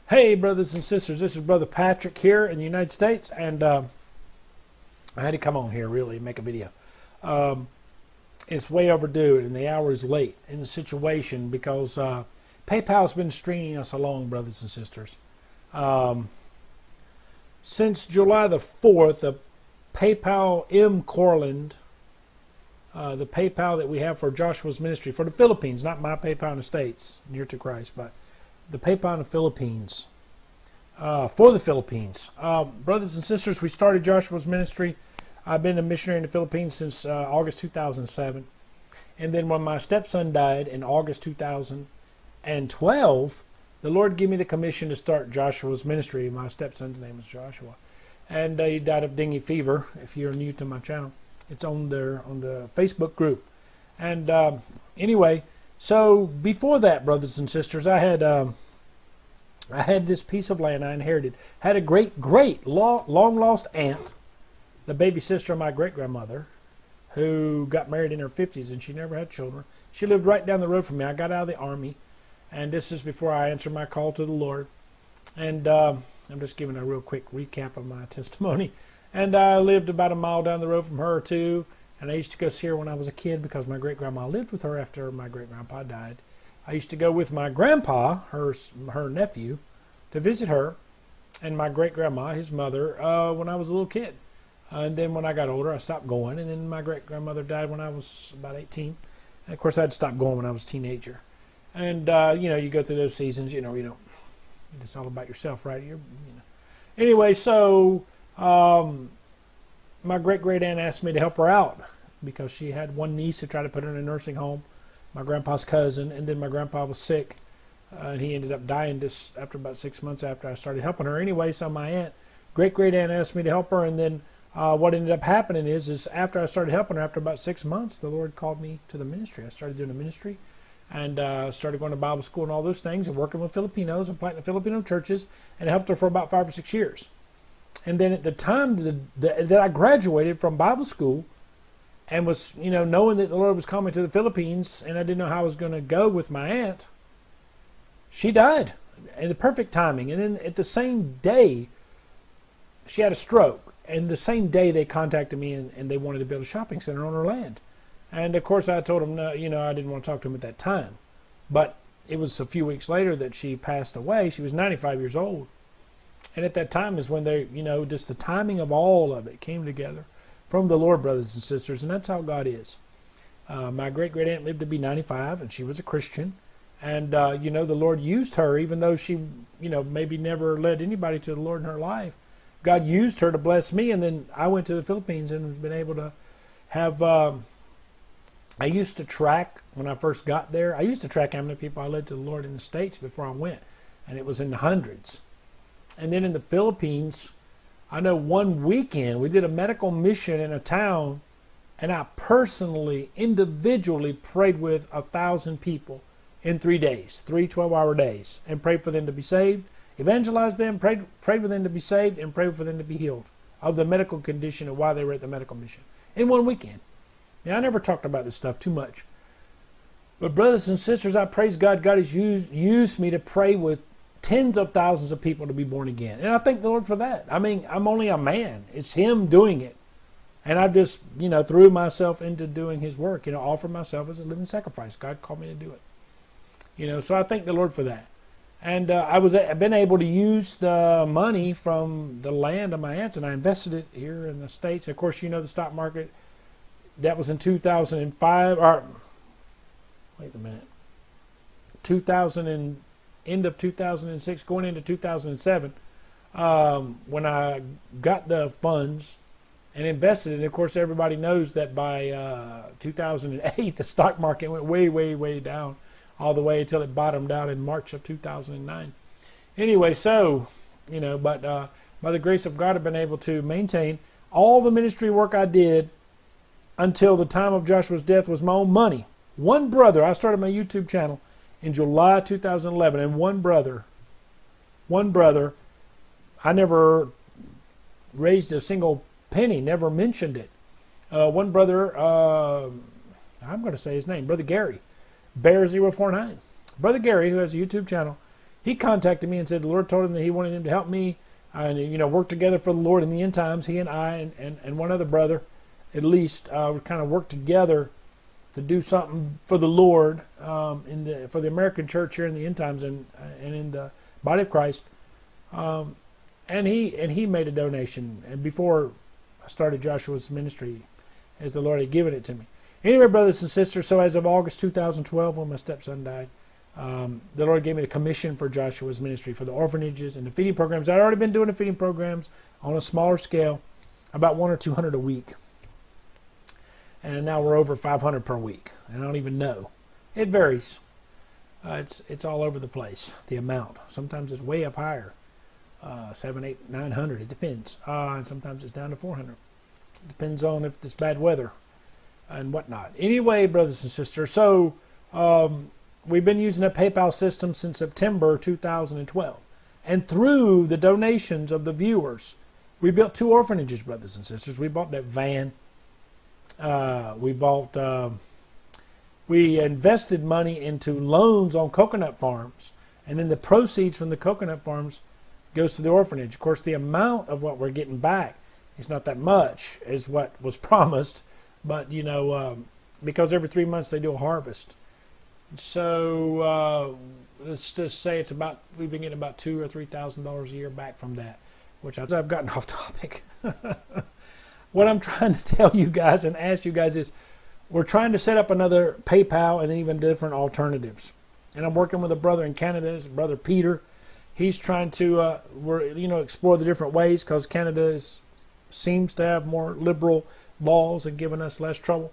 Hey, brothers and sisters, this is Brother Patrick here in the United States, and I had to come on here, really, make a video. It's way overdue, and the hour is late in the situation because PayPal's been stringing us along, brothers and sisters. Since July the 4th, the PayPal M. Corland, the PayPal that we have for Joshua's ministry, for the Philippines, not my PayPal in the States, near to Christ, but the PayPal in the Philippines, for the Philippines. Brothers and sisters, we started Joshua's ministry. I've been a missionary in the Philippines since August 2007. And then when my stepson died in August 2012, the Lord gave me the commission to start Joshua's ministry. My stepson's name is Joshua. And he died of dengue fever. If you're new to my channel, it's on there on the Facebook group. And anyway, so before that, brothers and sisters, I had this piece of land I inherited. Had a great long lost aunt, the baby sister of my great grandmother, who got married in her 50s and she never had children. She lived right down the road from me. I got out of the army, and this is before I answered my call to the Lord. And I'm just giving a real quick recap of my testimony. And I lived about a mile down the road from her too. And I used to go see her when I was a kid because my great-grandma lived with her after my great-grandpa died. I used to go with my grandpa, her nephew, to visit her, and my great-grandma, his mother, when I was a little kid. And then when I got older, I stopped going. And then my great-grandmother died when I was about 18. And of course, I'd stopped going when I was a teenager. And, you know, you go through those seasons, you know, it's all about yourself, right? Anyway, so my great-great-aunt asked me to help her out because she had one niece to try to put her in a nursing home, my grandpa's cousin, and then my grandpa was sick, and he ended up dying just after about 6 months after I started helping her. Anyway, so my aunt, great-great-aunt asked me to help her, and then what ended up happening is after I started helping her, after about 6 months, the Lord called me to the ministry. I started doing the ministry and started going to Bible school and all those things and working with Filipinos and planting Filipino churches, and helped her for about 5 or 6 years. And then at the time that I graduated from Bible school and was, knowing that the Lord was calling me to the Philippines, and I didn't know how I was going to go with my aunt, she died in the perfect timing. And then at the same day, she had a stroke. And the same day they contacted me and they wanted to build a shopping center on her land. And of course I told them, no, I didn't want to talk to them at that time. But it was a few weeks later that she passed away. She was 95 years old. And at that time is when they, just the timing of all of it came together from the Lord, brothers and sisters. And that's how God is. My great-great-aunt lived to be 95, and she was a Christian. And, the Lord used her, even though she, maybe never led anybody to the Lord in her life. God used her to bless me. And then I went to the Philippines and have been able to have, I used to track, when I first got there, I used to track how many people I led to the Lord in the States before I went. And it was in the hundreds. And then in the Philippines, I know one weekend we did a medical mission in a town, and I personally, individually prayed with 1,000 people in 3 days, 3 12-hour days, and prayed for them to be saved, evangelized them, prayed for them to be saved, and prayed for them to be healed of the medical condition and why they were at the medical mission in one weekend. Now, I never talked about this stuff too much. But brothers and sisters, I praise God. God has used me to pray with tens of thousands of people to be born again. And I thank the Lord for that. I mean, I'm only a man. It's Him doing it. And I've just, threw myself into doing His work, offered myself as a living sacrifice. God called me to do it. So I thank the Lord for that. And I've been able to use the money from the land of my aunts, and I invested it here in the States. Of course, the stock market, that was in 2005, or, wait a minute, end of 2006, going into 2007, when I got the funds and invested it. And of course, everybody knows that by 2008, the stock market went way, way, way down, all the way until it bottomed out in March of 2009. Anyway, so, but by the grace of God, I've been able to maintain all the ministry work I did until the time of Joshua's death was my own money. One brother, I started my YouTube channel in July 2011, and one brother, I never raised a single penny, never mentioned it. One brother, I'm going to say his name, Brother Gary, Bear049. Brother Gary, who has a YouTube channel, he contacted me and said the Lord told him that he wanted him to help me and work together for the Lord in the end times. He and I and one other brother, at least, would kind of work together to do something for the Lord for the American church here in the end times and in the body of Christ. And he made a donation, and before I started Joshua's ministry, as the Lord had given it to me. Anyway, brothers and sisters, so as of August 2012, when my stepson died, the Lord gave me the commission for Joshua's ministry, for the orphanages and the feeding programs. I'd already been doing the feeding programs on a smaller scale, about 100 or 200 a week. And now we're over 500 per week. And I don't even know. It varies. It's all over the place, the amount. Sometimes it's way up higher. 700, 800, 900, it depends. And sometimes it's down to 400. Depends on if it's bad weather and whatnot. Anyway, brothers and sisters, so we've been using a PayPal system since September 2012. And through the donations of the viewers, we built 2 orphanages, brothers and sisters. We bought that van. We invested money into loans on coconut farms. And then the proceeds from the coconut farms goes to the orphanage. Of course, the amount of what we're getting back is not that much as what was promised. But, because every 3 months they do a harvest. So let's just say we've been getting about $2,000 or $3,000 a year back from that, which I've gotten off topic. What I'm trying to tell you guys and ask you guys is we're trying to set up another PayPal and even different alternatives. And I'm working with a brother in Canada, his brother Peter. He's trying to explore the different ways, because Canada seems to have more liberal laws and giving us less trouble.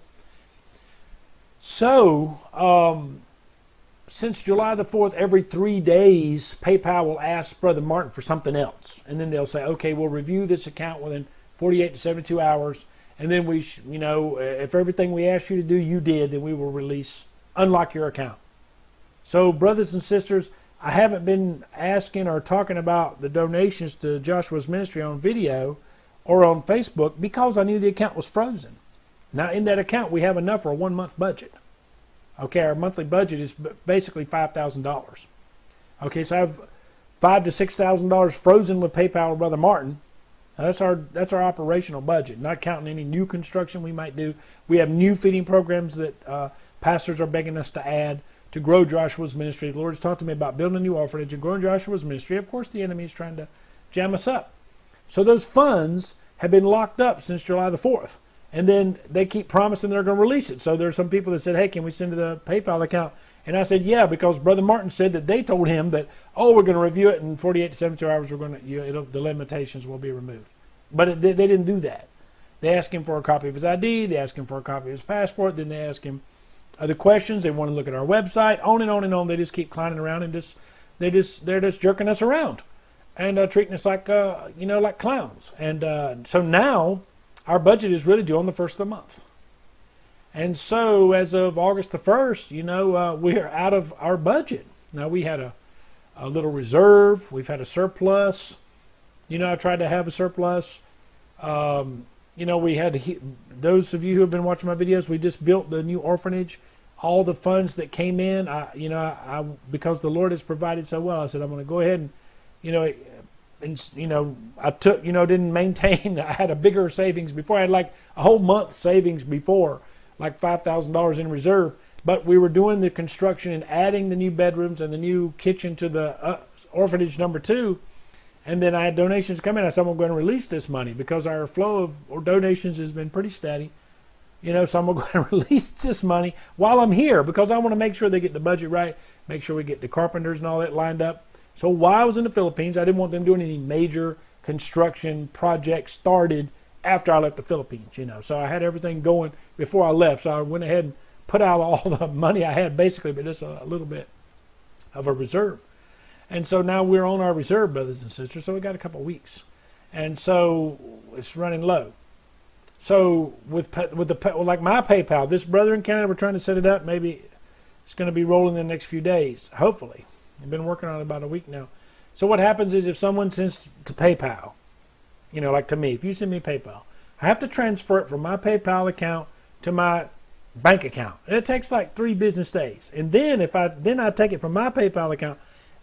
So, since July the 4th, every 3 days, PayPal will ask Brother Martin for something else. And then they'll say, okay, we'll review this account within 48 to 72 hours. And then if everything we asked you to do, you did, then we will unlock your account. So, brothers and sisters, I haven't been asking or talking about the donations to Joshua's ministry on video or on Facebook because I knew the account was frozen. Now, in that account, we have enough for a 1 month budget. Okay, our monthly budget is basically $5,000. Okay, so I have $5,000 to $6,000 frozen with PayPal with Brother Martin. Now, that's our operational budget, not counting any new construction we might do. We have new feeding programs that pastors are begging us to add to grow Joshua's ministry. The Lord has talked to me about building a new orphanage and growing Joshua's ministry. Of course, the enemy is trying to jam us up. So those funds have been locked up since July the 4th. And then they keep promising they're going to release it. So there's some people that said, hey, can we send to the PayPal account? And I said, yeah, because Brother Martin said that they told him that, we're going to review it in 48 to 72 hours. The limitations will be removed. But they didn't do that. They asked him for a copy of his ID. They asked him for a copy of his passport. Then they asked him other questions. They want to look at our website. On and on and on. They just keep climbing around and they're just jerking us around and treating us like like clowns. And so now our budget is really due on the 1st of the month. And so as of August the 1st, we're out of our budget. Now, we had a little reserve. We've had a surplus. I tried to have a surplus. We had those of you who have been watching my videos, we just built the new orphanage. All the funds that came in, because the Lord has provided so well, I said, I'm going to go ahead I took, didn't maintain. I had a bigger savings before. I had like a whole month savings before, like $5,000 in reserve. But we were doing the construction and adding the new bedrooms and the new kitchen to the orphanage number 2. And then I had donations come in. I said, I'm going to release this money because our flow of donations has been pretty steady. So I'm going to release this money while I'm here because I want to make sure they get the budget right, make sure we get the carpenters and all that lined up. So while I was in the Philippines, I didn't want them doing any major construction projects started after I left the Philippines, So I had everything going before I left. So I went ahead and put out all the money I had basically, but just a little bit of a reserve. And so now we're on our reserve, brothers and sisters, so we got a couple of weeks. And so it's running low. So with like my PayPal, this brother in Canada, we're trying to set it up. Maybe it's going to be rolling in the next few days, hopefully. I've been working on it about a week now. So what happens is if someone sends to PayPal, like to me, if you send me PayPal, I have to transfer it from my PayPal account to my bank account. It takes like 3 business days. And then I take it from my PayPal account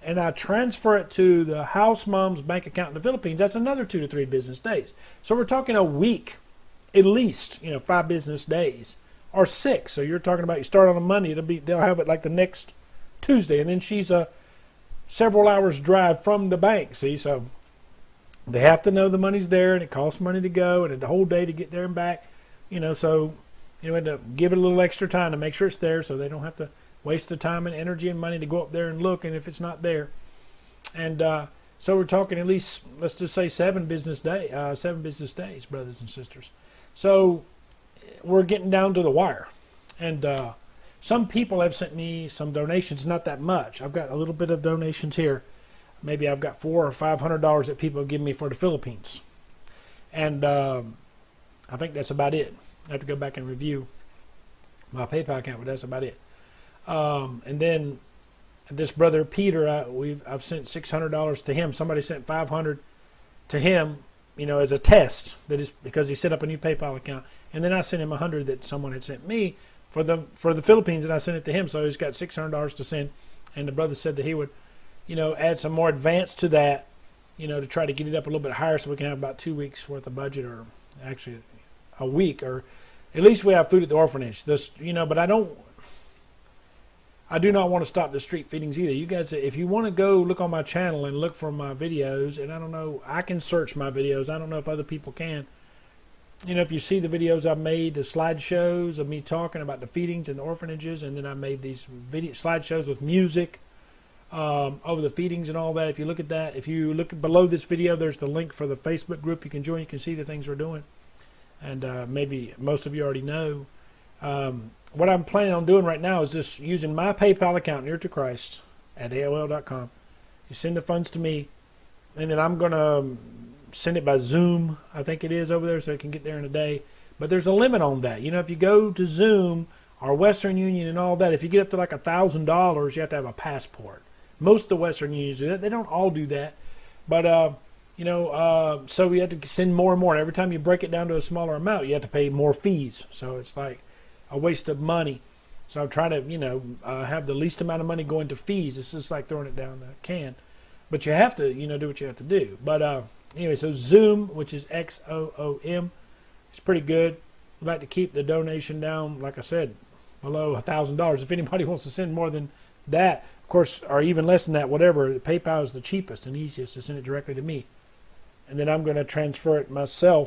and I transfer it to the house mom's bank account in the Philippines, that's another 2 to 3 business days. So we're talking a week, at least, 5 business days, or 6. So you're talking about you start on a Monday, they'll have it like the next Tuesday, and then she's a several hours drive from the bank. See, so they have to know the money's there, and it costs money to go, and the whole day to get there and back. So had to give it a little extra time to make sure it's there, so they don't have to waste the time and energy and money to go up there and look, and if it's not there. And so we're talking at least, let's just say 7 business days, brothers and sisters. So we're getting down to the wire. And some people have sent me some donations, not that much. I've got a little bit of donations here. Maybe I've got $400 or $500 that people have given me for the Philippines. And I think that's about it. I have to go back and review my PayPal account, but that's about it. And then this brother Peter, I've sent $600 to him. Somebody sent $500 to him, as a test. That is because he set up a new PayPal account. And then I sent him $100 that someone had sent me for the Philippines, and I sent it to him. So he's got $600 to send. And the brother said that he would, add some more advance to that, to try to get it up a little bit higher, so we can have about 2 weeks worth of budget, or actually a week, or at least we have food at the orphanage. But I do not want to stop the street feedings either. You guys, if you want to go look on my channel and look for my videos, and I don't know, I can search my videos. I don't know if other people can. If you see the videos I've made, the slideshows of me talking about the feedings and the orphanages, and then I made these slideshows with music over the feedings and all that. If you look at that, if you look below this video, there's the link for the Facebook group. You can join. You can see the things we're doing. And maybe most of you already know. What I'm planning on doing right now is just using my PayPal account, neartochrist at AOL.com. You send the funds to me, and then I'm going to send it by Zoom, I think it is over there, so it can get there in a day. But there's a limit on that. If you go to Zoom or Western Union and all that, if you get up to like $1,000, you have to have a passport. Most of the Western Unions do that. They don't all do that. But so we have to send more and more. Every time you break it down to a smaller amount, you have to pay more fees. So it's like a waste of money. So I'm trying to, have the least amount of money go into fees. It's just like throwing it down the can. But you have to, do what you have to do. But anyway, so Zoom, which is XOOM, it's pretty good. I'd like to keep the donation down, like I said, below $1,000. If anybody wants to send more than that, of course, or even less than that, whatever, PayPal is the cheapest and easiest to send it directly to me. And then I'm going to transfer it myself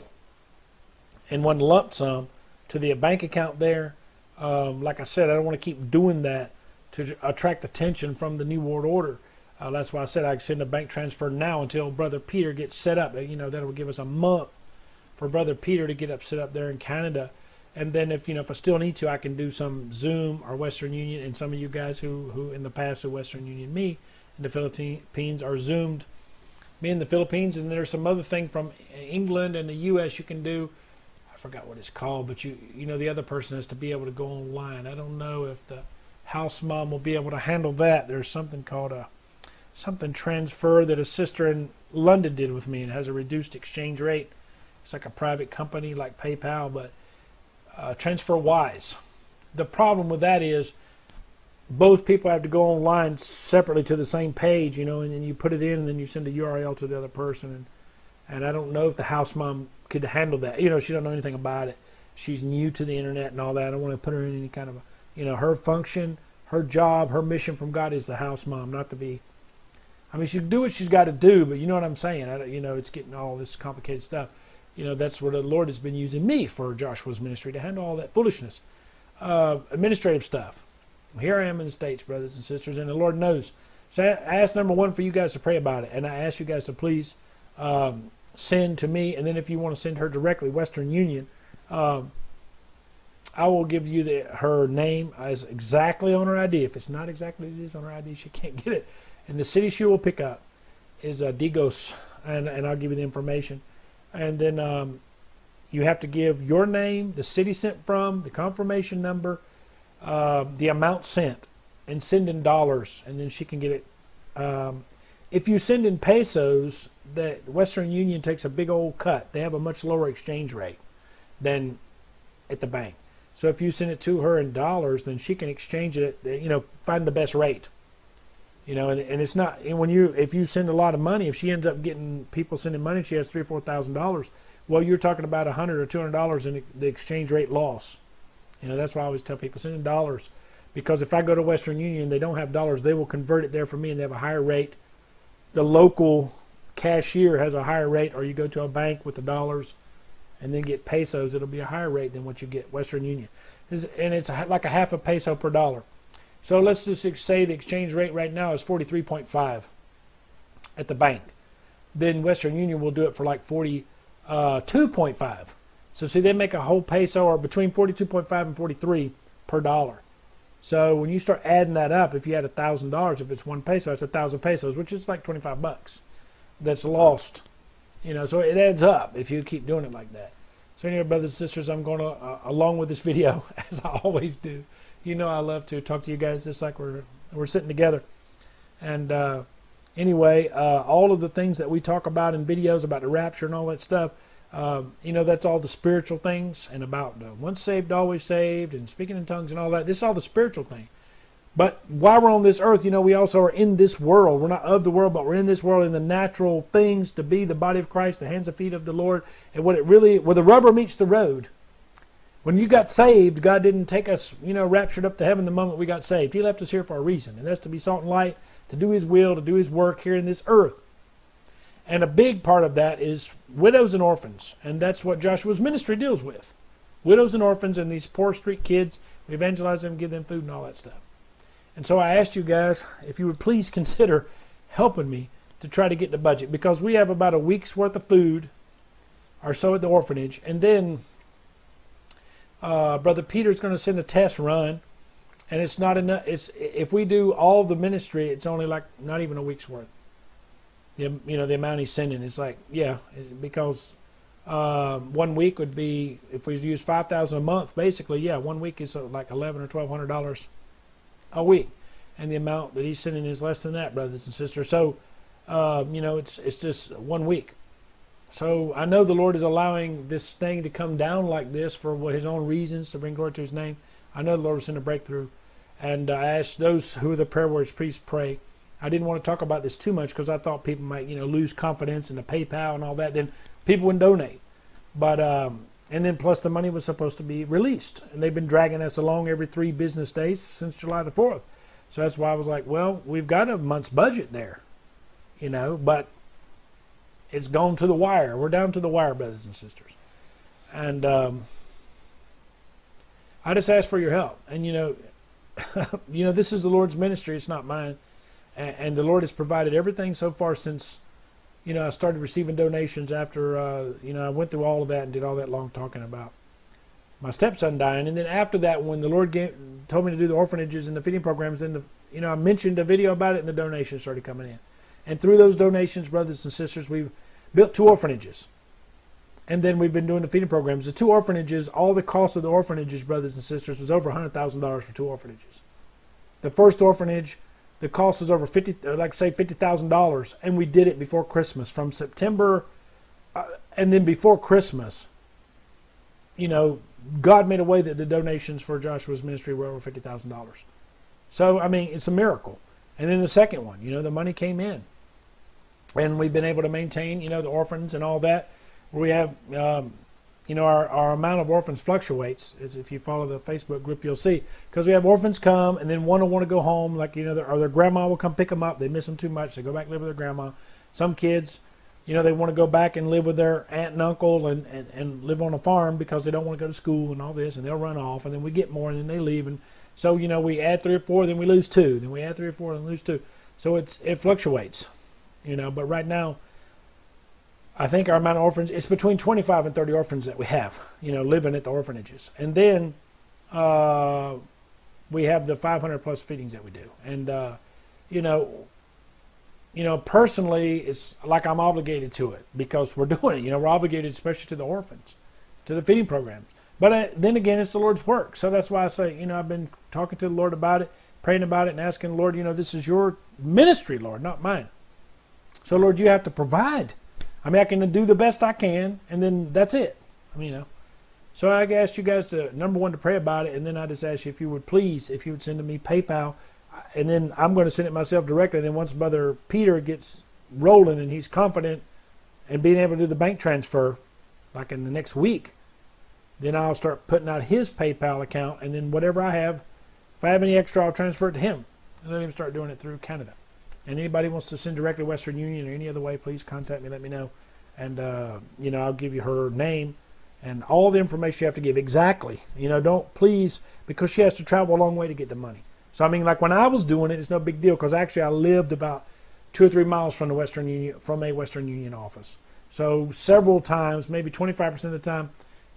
in one lump sum to the bank account there. Like I said, I don't want to keep doing that to attract attention from the New World Order. That's why I said I send a bank transfer now until Brother Peter gets set up. That will give us a month for Brother Peter to get set up there in Canada. And then if I still need to, I can do some Zoom or Western Union. And some of you guys who in the past who Western Union me in the Philippines are Zoomed me in the Philippines. And there's some other thing from England and the U.S. you can do. I forgot what it's called, but the other person has to be able to go online. I don't know if the house mom will be able to handle that. There's something called something transfer that a sister in London did with me, and has a reduced exchange rate. It's like a private company like PayPal, but TransferWise. The problem with that is both people have to go online separately to the same page, and then you put it in, and then you send a URL to the other person. And I don't know if the house mom could handle that. She don't know anything about it. She's new to the internet and all that. I don't want to put her in any kind of her function, her job, her mission from God is the house mom, not to be. I mean, she can do what she's got to do, but you know what I'm saying. It's getting all this complicated stuff. That's where the Lord has been using me for Joshua's ministry to handle all that foolishness, administrative stuff. Here I am in the States, brothers and sisters, and the Lord knows. So I asked, number one, for you guys to pray about it, and I ask you guys to please send to me, and then if you want to send her directly, Western Union, I will give you her name as exactly on her ID. If it's not exactly as it is on her ID, she can't get it. And the city she will pick up is Digos, and I'll give you the information. And then you have to give your name, the city sent from, the confirmation number, the amount sent, and send in dollars, and then she can get it. If you send in pesos, the Western Union takes a big old cut. They have a much lower exchange rate than at the bank. So if you send it to her in dollars, then she can exchange it, find the best rate. You know, and it's not, and if you send a lot of money, if she ends up getting people sending money, she has $3,000 or $4,000. Well, you're talking about $100 or $200 in the exchange rate loss. You know, that's why I always tell people, send in dollars, because if I go to Western Union and they don't have dollars, they will convert it there for me and they have a higher rate. The local cashier has a higher rate, or you go to a bank with the dollars and then get pesos, it'll be a higher rate than what you get Western Union. And it's like a half a peso per dollar. So let's just say the exchange rate right now is 43.5 at the bank. Then Western Union will do it for like 42.5. So see, they make a whole peso, or between 42.5 and 43 per dollar. So when you start adding that up, if you had $1,000, if it's 1 peso, that's 1,000 pesos, which is like 25 bucks. That's lost. You know, so it adds up if you keep doing it like that. So anyway, brothers and sisters, I'm going to, along with this video, as I always do, you know I love to talk to you guys just like we're sitting together. And anyway, all of the things that we talk about in videos about the rapture and all that stuff, you know, that's all the spiritual things, and about once saved, always saved, and speaking in tongues and all that. This is all the spiritual thing. But while we're on this earth, you know, we also are in this world. We're not of the world, but we're in this world in the natural things to be the body of Christ, the hands and feet of the Lord. And where the rubber meets the road. When you got saved, God didn't take us, you know, raptured up to heaven the moment we got saved. He left us here for a reason, and that's to be salt and light, to do His will, to do His work here in this earth. And a big part of that is widows and orphans, and that's what Joshua's ministry deals with. Widows and orphans and these poor street kids. We evangelize them, give them food and all that stuff. And so I asked you guys if you would please consider helping me to try to get the budget, because we have about a week's worth of food or so at the orphanage, and then Brother Peter's going to send a test run, and it's not enough. If we do all the ministry, it's only like not even a week's worth. You know, the amount he's sending, it's like, yeah, because 1 week would be, if we use $5,000 a month, basically, yeah, 1 week is like $1,100 or $1,200 a week, and the amount that he's sending is less than that, brothers and sisters. So, you know, it's just 1 week. So I know the Lord is allowing this thing to come down like this for His own reasons, to bring glory to His name. I know the Lord will send a breakthrough, and I asked those who are the prayer warriors, please pray. I didn't want to talk about this too much because I thought people might, you know, lose confidence in the PayPal and all that. Then people wouldn't donate. But and then plus the money was supposed to be released, and they've been dragging us along every 3 business days since July the 4th. So that's why I was like, well, we've got a month's budget there, you know, but it's gone to the wire. We're down to the wire, brothers and sisters. And I just ask for your help. And you know, you know, this is the Lord's ministry. It's not mine. And the Lord has provided everything so far since, you know, I started receiving donations after, you know, I went through all of that and did all that long talking about my stepson dying. And then after that, when the Lord told me to do the orphanages and the feeding programs, then, you know, I mentioned a video about it and the donations started coming in. And through those donations, brothers and sisters, we've built 2 orphanages. And then we've been doing the feeding programs. The 2 orphanages, all the cost of the orphanages, brothers and sisters, was over $100,000 for 2 orphanages. The first orphanage, the cost was over $50,000, and we did it before Christmas, from September, and then before Christmas, you know, God made a way that the donations for Joshua's ministry were over $50,000. So I mean, it's a miracle. And then the second one, you know, the money came in, and we've been able to maintain, you know, the orphans and all that. We have, you know, our amount of orphans fluctuates. As if you follow the Facebook group, you'll see. Because we have orphans come, and then one will want to go home. Like, you know, or their grandma will come pick them up. They miss them too much. They go back and live with their grandma. Some kids, you know, they want to go back and live with their aunt and uncle and live on a farm because they don't want to go to school and all this. And they'll run off. And then we get more, and then they leave. And so, you know, we add 3 or 4, then we lose 2. Then we add 3 or 4, and lose 2. So it fluctuates, you know. But right now, I think our amount of orphans, it's between 25 and 30 orphans that we have, you know, living at the orphanages. And then we have the 500 plus feedings that we do. And, you know, personally, it's like I'm obligated to it because we're doing it. You know, we're obligated especially to the orphans, to the feeding programs. But then again, it's the Lord's work. So that's why I say, you know, I've been talking to the Lord about it, praying about it, and asking the Lord, you know, this is your ministry, Lord, not mine. So, Lord, you have to provide. I mean, I can do the best I can, and then that's it. I mean, you know. So I asked you guys to, number 1, to pray about it, and then I just asked you if you would please, if you would send to me PayPal. and then I'm going to send it myself directly. And then once Brother Peter gets rolling and he's confident and being able to do the bank transfer, like in the next week, then I'll start putting out his PayPal account, and then whatever I have, if I have any extra, I'll transfer it to him. And let him start doing it through Canada. And anybody wants to send directly to Western Union or any other way, please contact me, let me know. And, you know, I'll give you her name and all the information you have to give exactly. You know, don't please, because she has to travel a long way to get the money. So, I mean, like when I was doing it, it's no big deal, because actually I lived about 2 or 3 miles from the Western Union, from a Western Union office. So several times, maybe 25% of the time,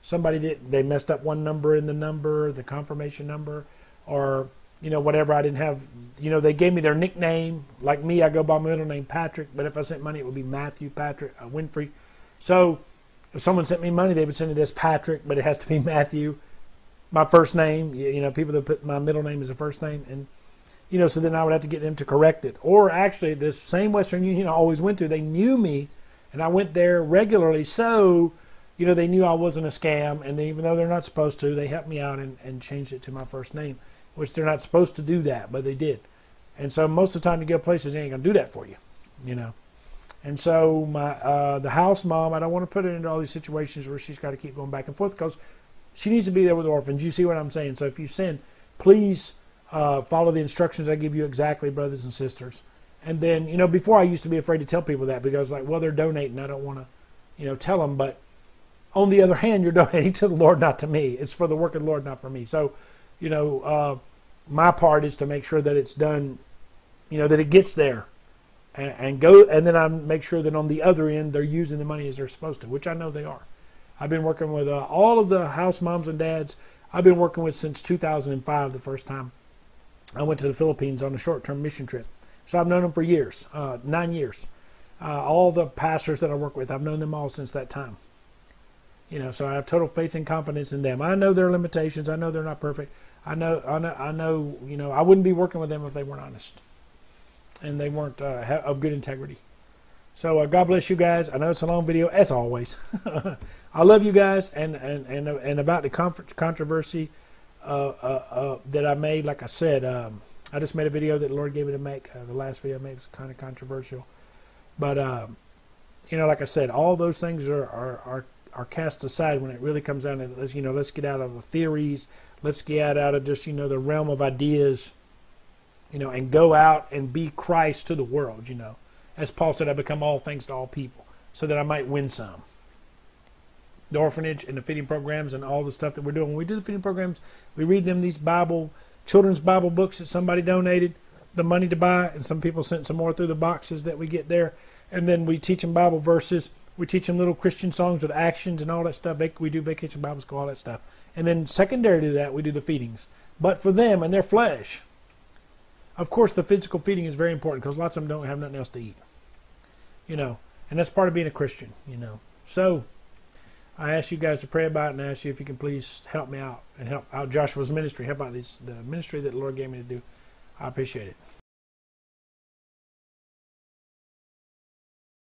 they messed up one number in the confirmation number, or, you know, whatever. I didn't have, you know, they gave me their nickname. Like me, I go by my middle name, Patrick, but if I sent money, it would be Matthew Patrick Winfrey. So if someone sent me money, they would send it as Patrick, but it has to be Matthew, my first name. You know, people that put my middle name as a first name, and, you know, so then I would have to get them to correct it. Or actually, this same Western Union I always went to, they knew me, and I went there regularly, so, you know, they knew I wasn't a scam, and even though they're not supposed to, they helped me out and changed it to my first name, which they're not supposed to do that, but they did. And so most of the time you go places, they ain't going to do that for you, you know. And so the house mom, I don't want to put her into all these situations where she's got to keep going back and forth, because she needs to be there with the orphans. You see what I'm saying? So if you send, please follow the instructions I give you exactly, brothers and sisters. And then, you know, before I used to be afraid to tell people that, because like, well, they're donating. I don't want to, you know, tell them. But on the other hand, you're donating to the Lord, not to me. It's for the work of the Lord, not for me. So, you know, my part is to make sure that it's done, you know, that it gets there and then I make sure that on the other end, they're using the money as they're supposed to, which I know they are. I've been working with all of the house moms and dads I've been working with since 2005, the first time I went to the Philippines on a short-term mission trip. So I've known them for years, 9 years. All the pastors that I work with, I've known them all since that time. You know, so I have total faith and confidence in them. I know their limitations. I know they're not perfect. I know. You know, I wouldn't be working with them if they weren't honest, and they weren't of good integrity. So God bless you guys. I know it's a long video, as always. I love you guys, and about the controversy that I made. Like I said, I just made a video that the Lord gave me to make. The last video I made was kind of controversial, but you know, like I said, all those things are cast aside when it really comes down to, you know, let's get out of the theories, let's get out of just, you know, the realm of ideas, you know, and go out and be Christ to the world. You know, as Paul said, I become all things to all people, so that I might win some. The orphanage and the feeding programs and all the stuff that we're doing. When we do the feeding programs, we read them these children's Bible books that somebody donated the money to buy, and some people sent some more through the boxes that we get there. And then we teach them Bible verses. We teach them little Christian songs with actions and all that stuff. We do Vacation Bible School, all that stuff. And then secondary to that, we do the feedings. But for them and their flesh, of course, the physical feeding is very important, because lots of them don't have nothing else to eat. You know, and that's part of being a Christian, you know. So I ask you guys to pray about it, and I ask you if you can please help me out and help out Joshua's ministry. Help out the ministry that the Lord gave me to do. I appreciate it.